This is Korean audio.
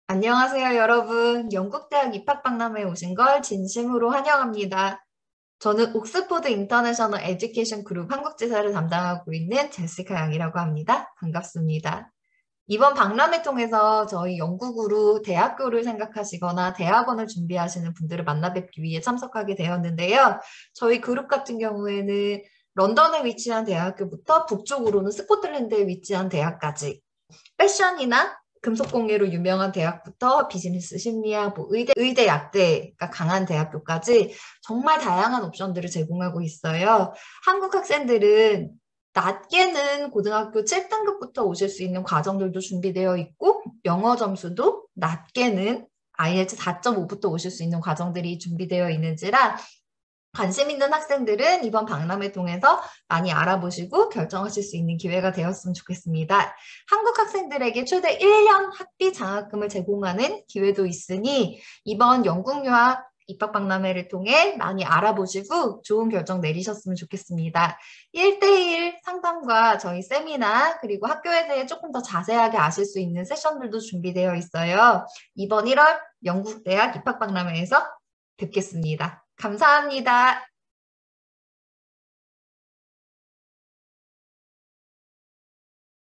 안녕하세요, 여러분. 영국대학 입학박람회에 오신 걸 진심으로 환영합니다. 저는 옥스포드 인터내셔널 에듀케이션 그룹 한국지사를 담당하고 있는 제시카 양이라고 합니다. 반갑습니다. 이번 박람회 통해서 저희 영국으로 대학교를 생각하시거나 대학원을 준비하시는 분들을 만나 뵙기 위해 참석하게 되었는데요. 저희 그룹 같은 경우에는 런던에 위치한 대학교부터 북쪽으로는 스코틀랜드에 위치한 대학까지 패션이나 금속공예로 유명한 대학부터 비즈니스, 심리학, 의대, 약대가 강한 대학교까지 정말 다양한 옵션들을 제공하고 있어요. 한국 학생들은 낮게는 고등학교 7등급부터 오실 수 있는 과정들도 준비되어 있고, 영어 점수도 낮게는 IELTS 4.5부터 오실 수 있는 과정들이 준비되어 있는지라 관심 있는 학생들은 이번 박람회 통해서 많이 알아보시고 결정하실 수 있는 기회가 되었으면 좋겠습니다. 한국 학생들에게 최대 1년 학비 장학금을 제공하는 기회도 있으니 이번 영국 유학 입학 박람회를 통해 많이 알아보시고 좋은 결정 내리셨으면 좋겠습니다. 1대1 상담과 저희 세미나 그리고 학교에 대해 조금 더 자세하게 아실 수 있는 세션들도 준비되어 있어요. 이번 1월 영국대학 입학 박람회에서 뵙겠습니다. 감사합니다.